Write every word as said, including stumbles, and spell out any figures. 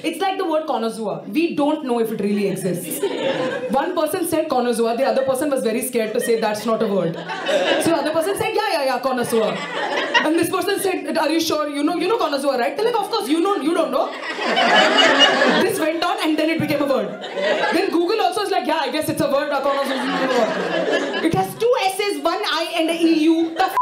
It's like the word connoisseur. We don't know if it really exists. One person said connoisseur, the other person was very scared to say that's not a word. So the other person said, yeah, yeah, yeah, connoisseur. And this person said, are you sure? You know, you know connoisseur, right? They're like, of course, you know, you don't know. This went on and then it became a word. Then Google also is like, yeah, I guess it's a word, a connoisseur. It has two S's, one I and a E U. The